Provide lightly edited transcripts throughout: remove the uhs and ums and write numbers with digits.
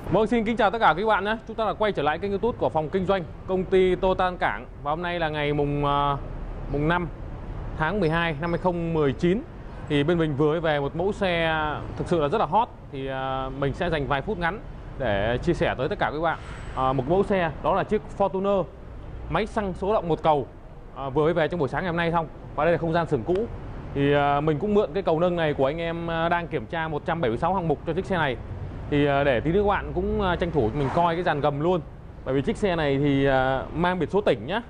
Vâng, xin kính chào tất cả các bạn nhé. Chúng ta đã quay trở lại kênh YouTube của phòng kinh doanh công ty Toyota An Cảng. Và hôm nay là ngày mùng 5 tháng 12 năm 2019. Thì bên mình vừa về một mẫu xe thực sự là rất là hot. Thì mình sẽ dành vài phút ngắn để chia sẻ tới tất cả các bạn một mẫu xe, đó là chiếc Fortuner máy xăng số động một cầu, vừa về trong buổi sáng ngày hôm nay xong. Và đây là không gian xưởng cũ. Thì mình cũng mượn cái cầu nâng này của anh em đang kiểm tra 176 hạng mục cho chiếc xe này. Thì để tí nữa các bạn cũng tranh thủ mình coi cái dàn gầm luôn. Bởi vì chiếc xe này thì mang biển số tỉnh nhá,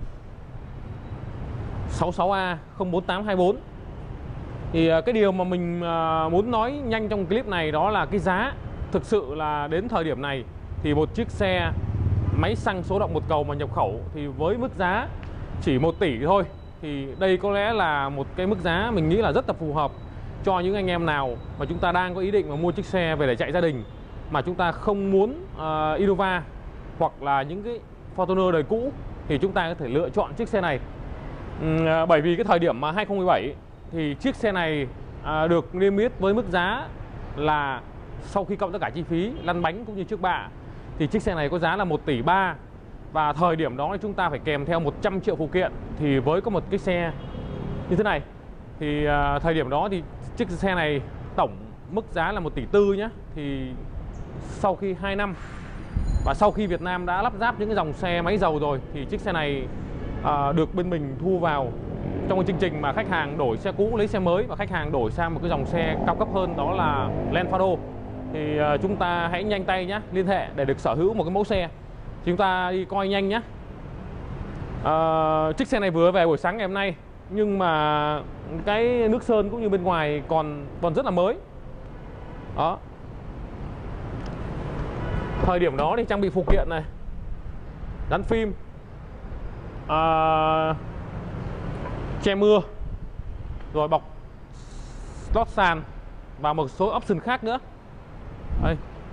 66A04824. Thì cái điều mà mình muốn nói nhanh trong clip này đó là cái giá. Thực sự là đến thời điểm này thì một chiếc xe máy xăng số động một cầu mà nhập khẩu thì với mức giá chỉ 1 tỷ thôi, thì đây có lẽ là một cái mức giá mình nghĩ là rất là phù hợp cho những anh em nào mà chúng ta đang có ý định mà mua chiếc xe về để chạy gia đình, mà chúng ta không muốn Innova hoặc là những cái Fortuner đời cũ, thì chúng ta có thể lựa chọn chiếc xe này. Bởi vì cái thời điểm mà 2017 thì chiếc xe này được niêm yết với mức giá là sau khi cộng tất cả chi phí lăn bánh cũng như trước bạ thì chiếc xe này có giá là 1 tỷ 3. Và thời điểm đó thì chúng ta phải kèm theo 100 triệu phụ kiện. Thì với có một cái xe như thế này thì thời điểm đó thì chiếc xe này tổng mức giá là 1 tỷ 4 nhé. Thì sau khi 2 năm và sau khi Việt Nam đã lắp ráp những cái dòng xe máy dầu rồi thì chiếc xe này được bên mình thu vào trong cái chương trình mà khách hàng đổi xe cũ lấy xe mới và khách hàng đổi sang một cái dòng xe cao cấp hơn, đó là Lenfado. Thì chúng ta hãy nhanh tay nhé, liên hệ để được sở hữu một cái mẫu xe. Chúng ta đi coi nhanh nhé. Chiếc xe này vừa về buổi sáng ngày hôm nay, nhưng mà cái nước sơn cũng như bên ngoài còn rất là mới. Đó. Thời điểm đó thì trang bị phụ kiện này, gắn phim, che mưa, rồi bọc lót sàn và một số option khác nữa. Đây.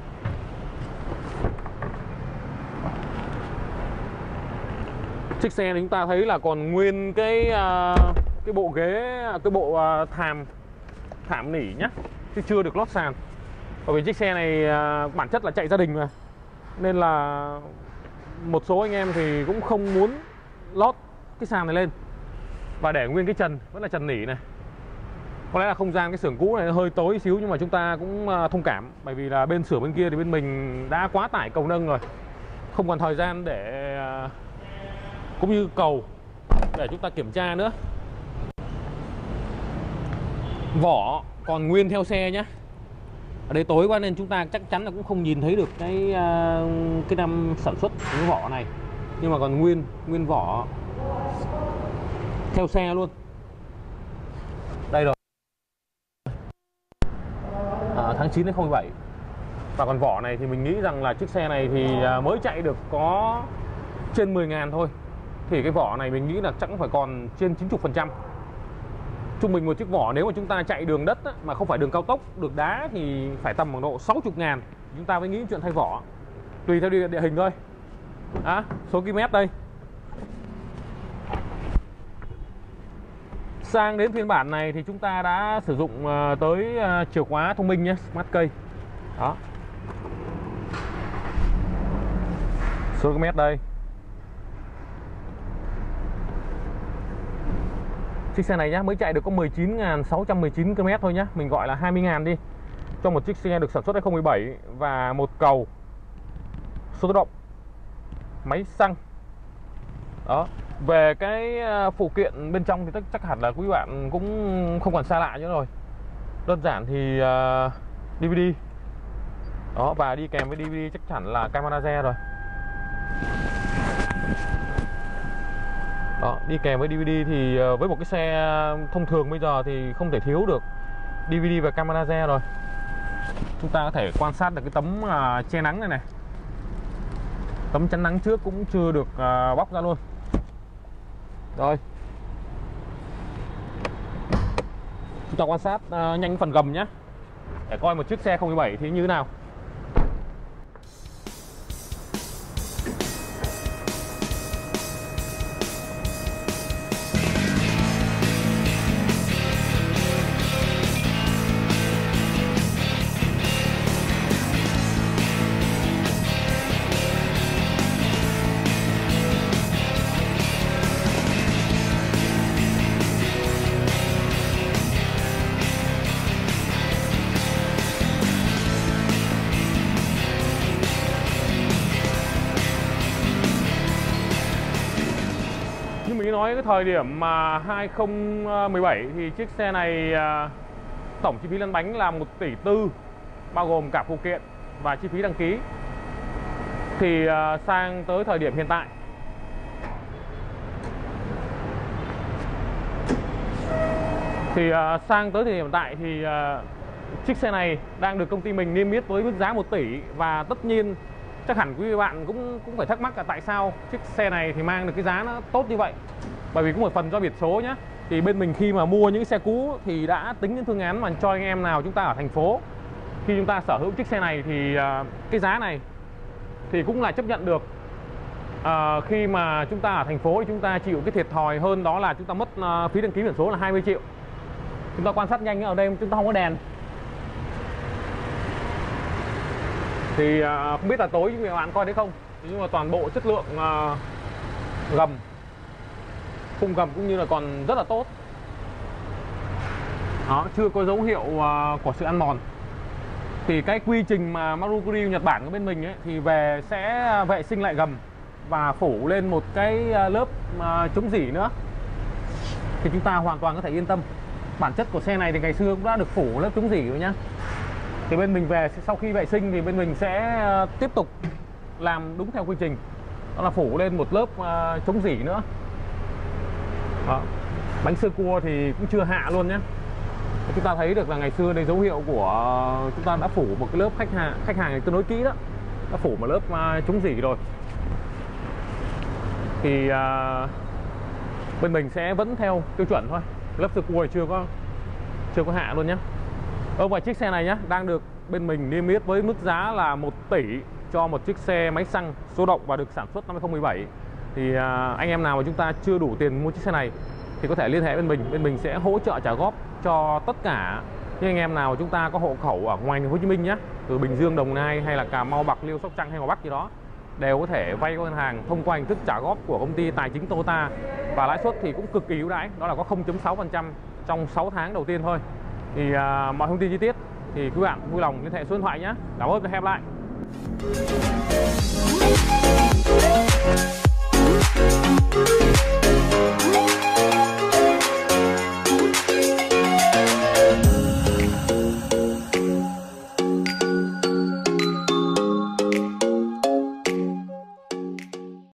Chiếc xe này chúng ta thấy là còn nguyên cái bộ ghế, cái bộ thảm nỉ nhá, chứ chưa được lót sàn. Bởi vì chiếc xe này bản chất là chạy gia đình mà, nên là một số anh em thì cũng không muốn lót cái sàn này lên và để nguyên cái trần vẫn là trần nỉ này. Có lẽ là không gian cái xưởng cũ này hơi tối xíu, nhưng mà chúng ta cũng thông cảm, bởi vì là bên xưởng bên kia thì bên mình đã quá tải cầu nâng rồi, không còn thời gian để cũng như cầu để chúng ta kiểm tra nữa. Vỏ còn nguyên theo xe nhé. Ở đây tối quá nên chúng ta chắc chắn là cũng không nhìn thấy được cái năm sản xuất của cái vỏ này, nhưng mà còn nguyên vỏ theo xe luôn. Đây rồi, tháng 9 đến 07. Và còn vỏ này thì mình nghĩ rằng là chiếc xe này thì mới chạy được có trên 10.000 thôi, thì cái vỏ này mình nghĩ là chắc cũng phải còn trên 90%. Trung bình một chiếc vỏ nếu mà chúng ta chạy đường đất á, mà không phải đường cao tốc, đường đá thì phải tầm khoảng độ 60.000. Chúng ta mới nghĩ chuyện thay vỏ, tùy theo địa hình thôi. Số km đây. Sang đến phiên bản này thì chúng ta đã sử dụng tới chìa khóa thông minh nhé, Smart Key. Đó. Số km đây. Chiếc xe này nhá, mới chạy được có 19.619 km thôi nhá. Mình gọi là 20.000 đi, cho một chiếc xe được sản xuất 2017 và một cầu số tự động máy xăng. Đó. Về cái phụ kiện bên trong thì chắc hẳn là quý bạn cũng không còn xa lạ nữa rồi. Đơn giản thì DVD. Đó, và đi kèm với DVD chắc chắn là camera rear rồi. Đó, đi kèm với DVD thì với một cái xe thông thường bây giờ thì không thể thiếu được DVD và camera rear rồi. Chúng ta có thể quan sát được cái tấm che nắng này này. Tấm chắn nắng trước cũng chưa được bóc ra luôn. Rồi. Chúng ta quan sát nhanh phần gầm nhé, để coi một chiếc xe 07 thì như thế nào. cái thời điểm mà 2017 thì chiếc xe này tổng chi phí lăn bánh là 1,4 tỷ, bao gồm cả phụ kiện và chi phí đăng ký. Thì sang tới thời điểm hiện tại thì chiếc xe này đang được công ty mình niêm yết với mức giá 1 tỷ. Và tất nhiên chắc hẳn quý vị bạn cũng phải thắc mắc là tại sao chiếc xe này thì mang được cái giá nó tốt như vậy. Bởi vì cũng một phần do biển số nhé. Thì bên mình khi mà mua những xe cũ thì đã tính đến phương án mà cho anh em nào chúng ta ở thành phố, khi chúng ta sở hữu chiếc xe này thì cái giá này thì cũng là chấp nhận được. Khi mà chúng ta ở thành phố thì chúng ta chịu cái thiệt thòi hơn, đó là chúng ta mất phí đăng ký biển số là 20 triệu. Chúng ta quan sát nhanh ở đây chúng ta không có đèn. Thì không biết là tối các bạn coi thấy không, nhưng mà toàn bộ chất lượng gầm, khung gầm cũng như là còn rất là tốt. Đó, chưa có dấu hiệu của sự ăn mòn. Thì cái quy trình mà Maruko Grill Nhật Bản của bên mình ấy, thì về sẽ vệ sinh lại gầm và phủ lên một cái lớp chống rỉ nữa, thì chúng ta hoàn toàn có thể yên tâm. Bản chất của xe này thì ngày xưa cũng đã được phủ lớp chống rỉ rồi nhá. Thì bên mình về sau khi vệ sinh thì bên mình sẽ tiếp tục làm đúng theo quy trình, đó là phủ lên một lớp chống rỉ nữa. Đó. Bánh sơ cua thì cũng chưa hạ luôn nhé. Chúng ta thấy được là ngày xưa đây dấu hiệu của chúng ta đã phủ một cái lớp khách hàng tương đối kỹ đó, đã phủ một lớp chống rỉ rồi. Thì bên mình sẽ vẫn theo tiêu chuẩn thôi, lớp sơ cua thì chưa có hạ luôn nhé. Và chiếc xe này nhé đang được bên mình niêm yết với mức giá là 1 tỷ cho một chiếc xe máy xăng số động và được sản xuất năm 2017. Thì anh em nào mà chúng ta chưa đủ tiền mua chiếc xe này thì có thể liên hệ bên mình sẽ hỗ trợ trả góp cho tất cả những anh em nào chúng ta có hộ khẩu ở ngoài thành phố Hồ Chí Minh nhé, từ Bình Dương, Đồng Nai hay là Cà Mau, Bạc Liêu, Sóc Trăng hay Hòa Bắc gì đó, đều có thể vay ngân hàng thông qua hình thức trả góp của công ty tài chính Toyota, và lãi suất thì cũng cực kỳ ưu đãi, đó là có 0.6% trong 6 tháng đầu tiên thôi. Thì mọi thông tin chi tiết thì quý bạn vui lòng liên hệ số điện thoại nhé. Cảm ơn và hẹn gặp lại.